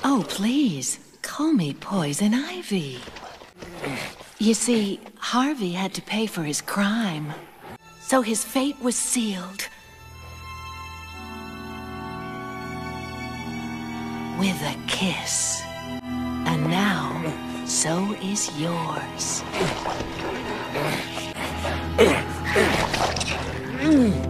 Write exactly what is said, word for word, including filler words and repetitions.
Oh, please, call me Poison Ivy. You see, Harvey had to pay for his crime, so his fate was sealed. With a kiss. And now, so is yours.